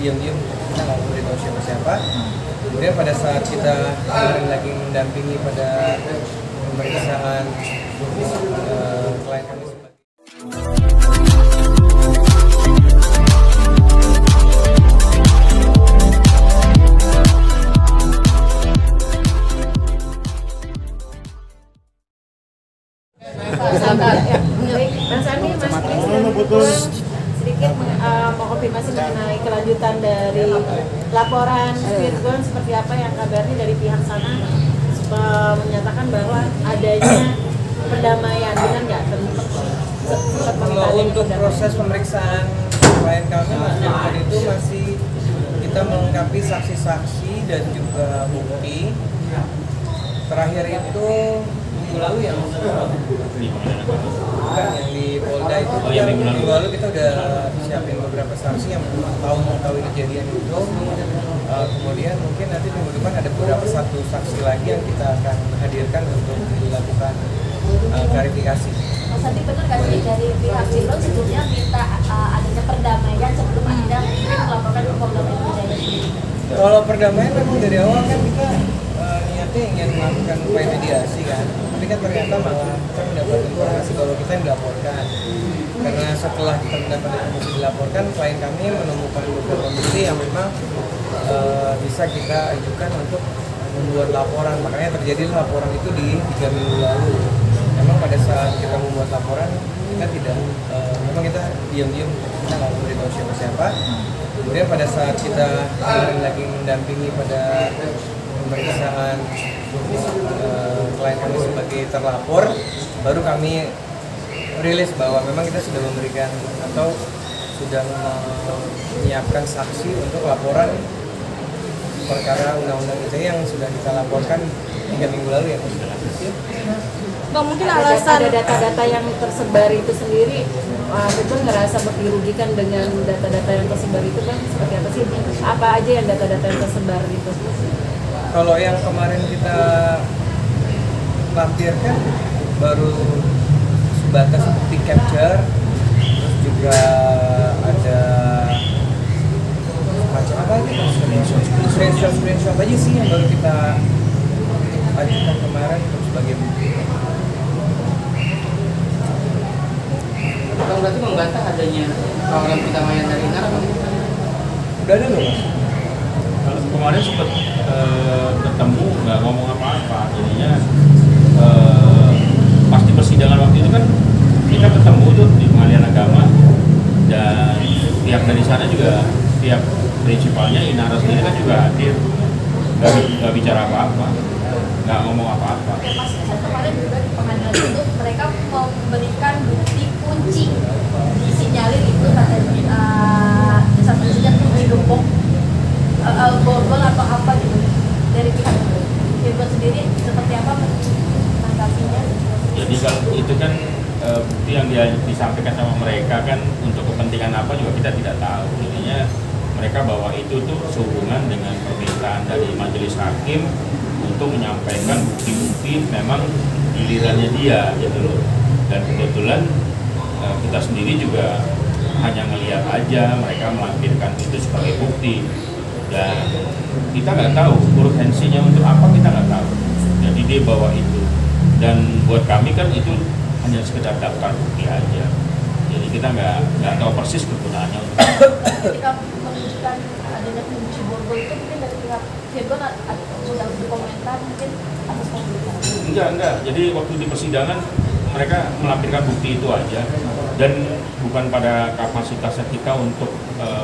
diam-diam, kita nggak memberitahu siapa-siapa. Kemudian pada saat kita kemarin lagi mendampingi pada pemeriksaan klien kami Mas Andi, sedikit mau konfirmasi mengenai kelanjutan dari laporan Virgon seperti apa yang kabarnya dari pihak sana menyatakan bahwa adanya perdamaian, benar nggak? Kalau untuk proses pemeriksaan klien kami Mas Virgon itu masih kita melengkapi saksi-saksi dan juga bukti. Terakhir itu minggu lalu yang di Polda itu minggu lalu kita udah siapin beberapa saksi yang mengetahui kejadian itu. Kemudian mungkin nanti minggu depan ada beberapa satu saksi lagi yang kita akan hadirkan untuk dilakukan klarifikasi. Mas Andi, benar nggak sih dari pihak Virgon sebelumnya minta adanya perdamaian sebelum Anda melaporkan ke Polda Metro Jaya sendiri? Kalau perdamaian memang dari awal kan kita niatnya ingin melakukan upaya mediasi kan, tapi kan ternyata malah kita mendapat informasi bahwa kita yang dilaporkan. Karena setelah kita mendapat informasi dilaporkan, klien kami menemukan beberapa bukti yang memang bisa kita ajukan untuk membuat laporan. Makanya terjadi laporan itu di 3 minggu lalu. Memang pada saat kita membuat laporan, kita tidak, memang kita diam-diam, kita nggak memberitahu siapa-siapa. Kemudian pada saat kita kemarin lagi mendampingi pada pemeriksaan klien kami sebagai terlapor, baru kami rilis bahwa memang kita sudah memberikan atau sudah menyiapkan saksi untuk laporan perkara undang-undang ITE yang sudah kita laporkan 3 minggu lalu ya. Bang, mungkin alasan ada data-data yang tersebar itu sendiri, Virgon ngerasa dirugikan dengan data-data yang tersebar itu, Bang? Seperti apa sih? Apa aja yang data-data yang tersebar itu? Kalau yang kemarin kita lampirkan baru sebatas bukti capture, terus juga ada macam apa gitu, screenshot aja sih yang baru kita ajukan kemarin untuk sebagai bukti. Bang, berarti membantah adanya tawaran perdamaian dari INAR apa? Udah ada loh Mas? Kalau kemarin sempat ketemu nggak ngomong apa-apa, jadinya pasti persidangan waktu itu kan kita ketemu tuh di Pengadilan Agama dan pihak dari sana juga, pihak prinsipalnya INAR sendiri kan juga hadir, nggak bicara apa-apa, nggak ngomong apa-apa. Oke, Mas, kemarin juga di pengadilan itu mereka memberikan bukti kunci disinyalir itu katanya satu saja kunci gembok borgol atau apa gitu dari pihak Virgon sendiri seperti apa menanggapinya? Jadi kalau itu kan bukti yang disampaikan sama mereka kan untuk kepentingan apa juga kita tidak tahu. Jadinya mereka bawa itu tuh sehubungan dengan permintaan dari majelis hakim untuk menyampaikan bukti-bukti memang gilirannya dia gitu loh. Dan kebetulan kita sendiri juga hanya ngelihat aja mereka melampirkan itu sebagai bukti. Dan kita nggak tahu urgensinya untuk apa, kita nggak tahu. Jadi dia bawa itu, dan buat kami kan itu hanya sekedar daftar bukti aja. Jadi kita nggak tahu persis kegunaannya untuk apa. Ketika menunjukkan adanya kunci borgol itu mungkin dari pihak Virgon sudah berkomentar mungkin atas komunikasi. Enggak. Jadi waktu di persidangan mereka melampirkan bukti itu aja, dan bukan pada kapasitasnya kita untuk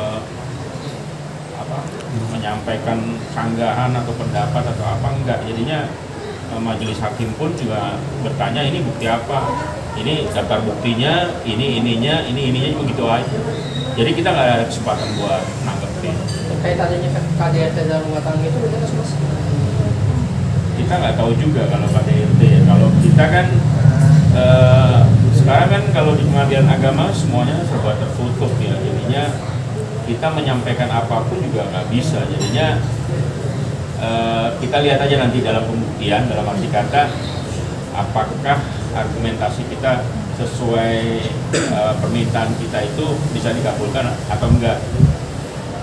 menyampaikan sanggahan atau pendapat atau apa, enggak. Jadinya majelis hakim pun juga bertanya ini bukti apa, ini daftar buktinya, ini ininya begitu aja. Jadi kita nggak ada kesempatan buat nanggepin. Terkait adanya KDRT dalam rumah tangga itu benar nggak Mas? Kita nggak tahu juga kalau KDRT ya. Kalau kita kan sekarang kan kalau di Pengadilan Agama semuanya serba tertutup ya. Jadinya kita menyampaikan apapun juga nggak bisa. Jadinya kita lihat aja nanti dalam pembuktian, dalam arti kata apakah argumentasi kita sesuai permintaan kita itu bisa dikabulkan atau enggak.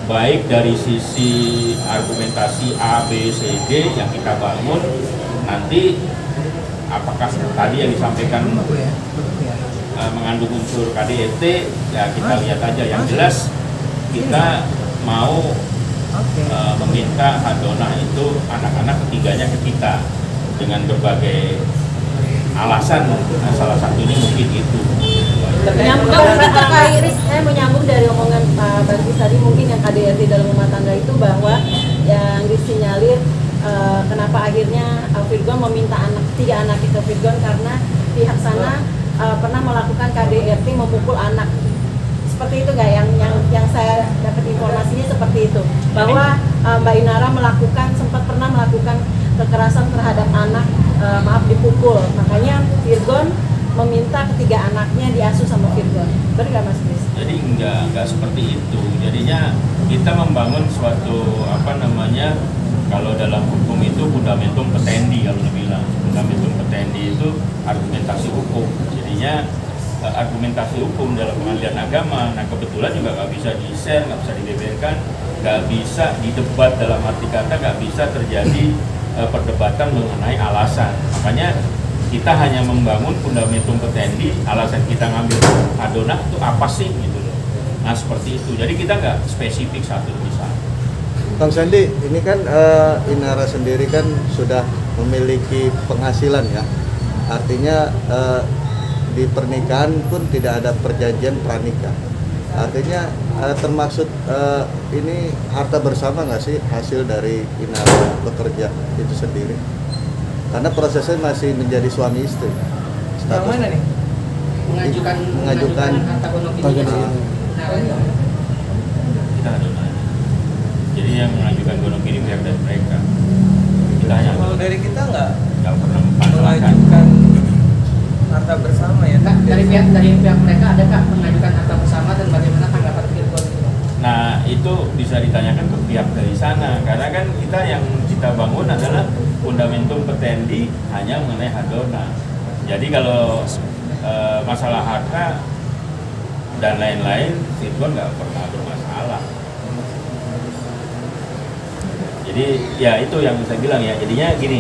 baik dari sisi argumentasi A, B, C, D yang kita bangun, nanti apakah tadi yang disampaikan mengandung unsur KDRT, ya kita lihat aja. Yang jelas kita mau meminta hadonah itu anak-anak ketiganya ke kita dengan berbagai alasan. Nah, salah satunya mungkin itu. Mungkin terkait, saya menyambung dari omongan Pak Bagis tadi, mungkin yang KDRT dalam rumah tangga itu bahwa yang disinyalir kenapa akhirnya Virgon meminta tiga anak itu Virgon karena pihak sana pernah melakukan KDRT memukul anak. Seperti itu nggak yang saya dapat informasinya seperti itu, bahwa Mbak Inara sempat pernah melakukan kekerasan terhadap anak, dipukul, makanya Virgon meminta ketiga anaknya diasuh sama Virgon. Benar nggak Mas Chris? Jadi nggak seperti itu. Jadinya kita membangun suatu kalau dalam hukum itu fundamentum petendi, kalau dibilang fundamentum petendi itu argumentasi hukum. Jadinya argumentasi hukum dalam pengadilan agama, nah kebetulan juga nggak bisa di-share, nggak bisa dibeberkan, nggak bisa didebat, dalam arti kata nggak bisa terjadi perdebatan mengenai alasan. Makanya kita hanya membangun fundamentum petendi, alasan kita ngambil hadonah itu apa sih gitu loh. Nah seperti itu, jadi kita nggak spesifik satu demi satu. Bang Sandi, ini kan Inara sendiri kan sudah memiliki penghasilan ya, artinya di pernikahan pun tidak ada perjanjian pranikah. Artinya termaksud ini harta bersama nggak sih hasil dari Inara bekerja itu sendiri? Karena prosesnya masih menjadi suami istri. Yang mana nih? Mengajukan harta gonok ini. Kita hadonah. Jadi yang mengajukan gonok ini pihak dari mereka. Kita hanya Kalau dari kita nggak pernah mengajukan mengajukan harta bersama ya. Nah, dari pihak mereka adakah mengajukan harta bersama dan bagaimana tanggapan Virgon? Nah itu bisa ditanyakan ke pihak dari sana, karena kan kita yang kita bangun adalah fundamentum petendi hanya mengenai hadonah. Jadi kalau masalah harta dan lain-lain, Virgon nggak pernah bermasalah. Jadi ya itu yang saya bilang ya, jadinya gini,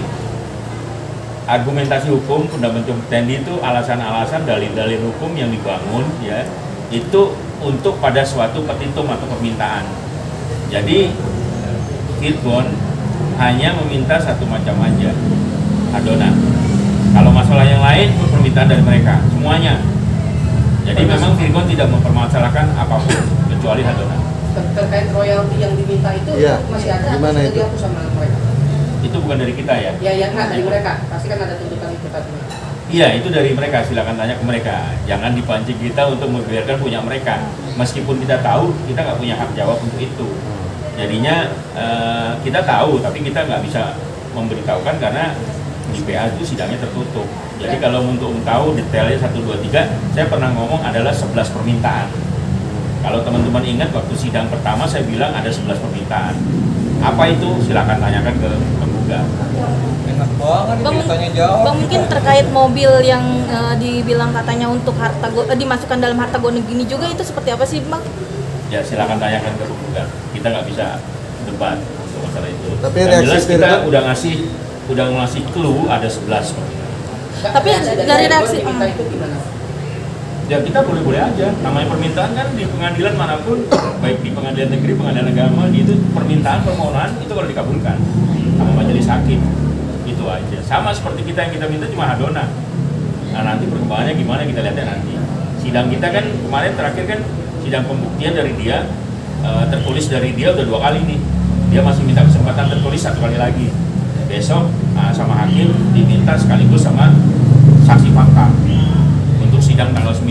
argumentasi hukum fundamentum petendi itu alasan-alasan dalil-dalil hukum yang dibangun ya, itu untuk pada suatu petitum atau permintaan. Jadi Virgon hanya meminta satu macam aja, hadonah. Kalau masalah yang lain itu permintaan dari mereka semuanya. Jadi memang Virgon tidak mempermasalahkan apapun kecuali hadonah. Terkait royalti yang diminta itu ya, masih ada, gimana masih itu? dihapus sama mereka. Itu bukan dari kita ya? Ya nggak dari mereka, pasti kan ada tuntutan itu tadi. Iya, itu dari mereka, silakan tanya ke mereka. Jangan dipancing kita untuk membiarkan punya mereka. Meskipun kita tahu, kita nggak punya hak jawab untuk itu. Jadinya kita tahu, tapi kita nggak bisa memberitahukan karena di PA itu sidangnya tertutup. Jadi kalau untuk tahu detailnya 1, 2, 3, saya pernah ngomong adalah 11 permintaan. Kalau teman-teman ingat waktu sidang pertama saya bilang ada 11 permintaan. Apa itu? Silakan tanyakan ke penggugat. Enak banget Bang, ditanya jawab. Bang, mungkin terkait mobil yang dibilang katanya untuk dimasukkan dalam harta gono gini juga, itu seperti apa sih Bang? Ya silakan tanyakan ke penggugat. Kita nggak bisa debat untuk masalah itu. Tapi yang reaksi jelas kita Virgon- udah ngasih clue ada 11 permintaan. Tapi dari reaksi diminta itu gimana? Ya kita boleh-boleh aja, namanya permintaan kan di pengadilan manapun, baik di pengadilan negeri, pengadilan agama, itu permintaan permohonan itu kalau dikabulkan sama majelis hakim, itu aja. Sama seperti kita yang kita minta cuma hadonah. Nah nanti perkembangannya gimana kita lihatnya nanti. Sidang kita kan kemarin terakhir kan sidang pembuktian dari dia, tertulis dari dia udah 2 kali nih. Dia masih minta kesempatan tertulis 1 kali lagi. Besok sama hakim diminta sekaligus sama saksi fakta untuk sidang tanggal 9.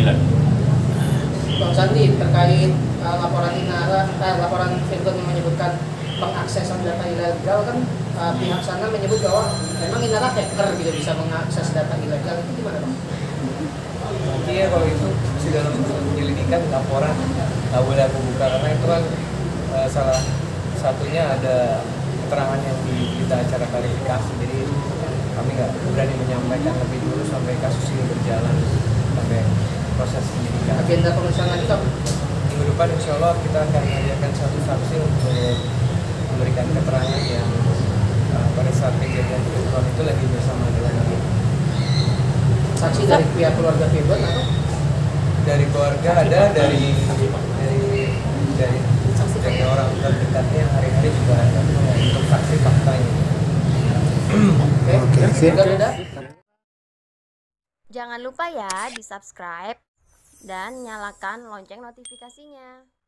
Bang Sandi, terkait laporan Inara, laporan Virgon yang menyebutkan pengaksesan data ilegal kan, pihak sana menyebut bahwa memang Inara hacker gitu bisa mengakses data ilegal, itu gimana Bang? Nanti ya kalau itu masih dalam penyelidikan, laporan nggak boleh aku buka karena itu kan salah satunya ada keterangan yang di berita acara klarifikasi, jadi kami nggak berani menyampaikan lebih dulu sampai kasus ini berjalan, sampai proses penyidikan. Agenda pemeriksaan lanjut apa? Minggu depan insya Allah kita akan menghadirkan satu saksi untuk itu lagi bersama dengan aku. Saksi dari pihak keluarga Firgon atau Dari keluarga ada, dari orang terdekatnya yang hari-hari juga ada untuk saksi faktanya. Oke, sip. udah. Jangan lupa ya di subscribe dan nyalakan lonceng notifikasinya.